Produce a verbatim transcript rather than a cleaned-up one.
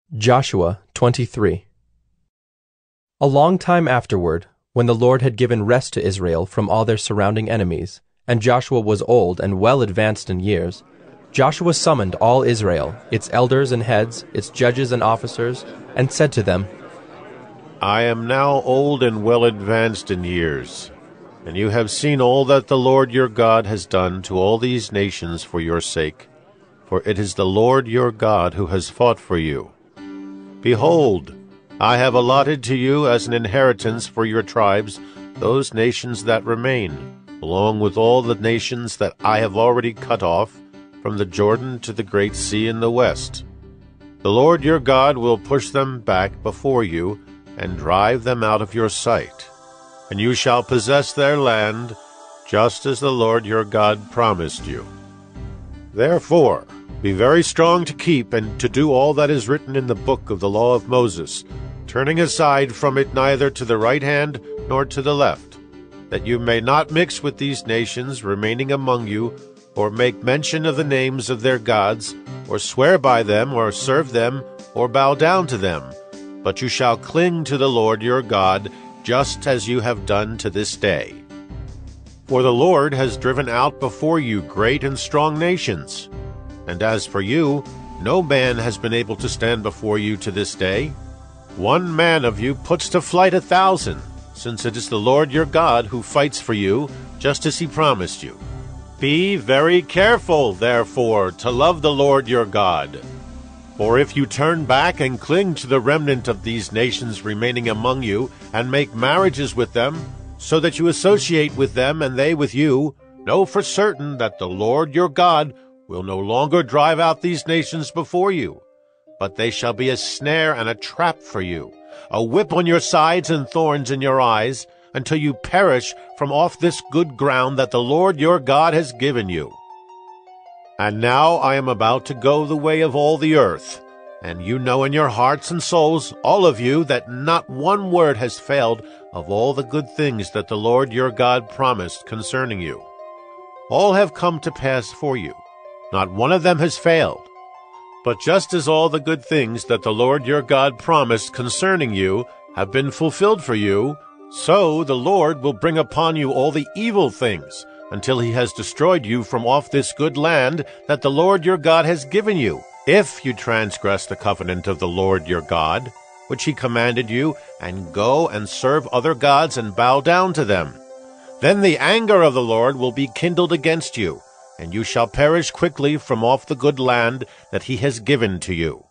Joshua twenty-three. A long time afterward, when the Lord had given rest to Israel from all their surrounding enemies, and Joshua was old and well advanced in years, Joshua summoned all Israel, its elders and heads, its judges and officers, and said to them, I am now old and well advanced in years, and you have seen all that the Lord your God has done to all these nations for your sake, for it is the Lord your God who has fought for you. Behold, I have allotted to you as an inheritance for your tribes those nations that remain, along with all the nations that I have already cut off, from the Jordan to the great sea in the west. The Lord your God will push them back before you and drive them out of your sight, and you shall possess their land, just as the Lord your God promised you. Therefore, be very strong to keep and to do all that is written in the book of the law of Moses, turning aside from it neither to the right hand nor to the left, that you may not mix with these nations remaining among you, or make mention of the names of their gods, or swear by them, or serve them, or bow down to them. But you shall cling to the Lord your God, just as you have done to this day. For the Lord has driven out before you great and strong nations. And as for you, no man has been able to stand before you to this day. One man of you puts to flight a thousand, since it is the Lord your God who fights for you, just as he promised you. Be very careful, therefore, to love the Lord your God. For if you turn back and cling to the remnant of these nations remaining among you, and make marriages with them, so that you associate with them and they with you, know for certain that the Lord your God will no longer drive out these nations before you, but they shall be a snare and a trap for you, a whip on your sides and thorns in your eyes, until you perish from off this good ground that the Lord your God has given you. And now I am about to go the way of all the earth, and you know in your hearts and souls, all of you, that not one word has failed of all the good things that the Lord your God promised concerning you. All have come to pass for you. Not one of them has failed. But just as all the good things that the Lord your God promised concerning you have been fulfilled for you, so the Lord will bring upon you all the evil things, until he has destroyed you from off this good land that the Lord your God has given you, if you transgress the covenant of the Lord your God, which he commanded you, and go and serve other gods and bow down to them. Then the anger of the Lord will be kindled against you, and you shall perish quickly from off the good land that he has given to you.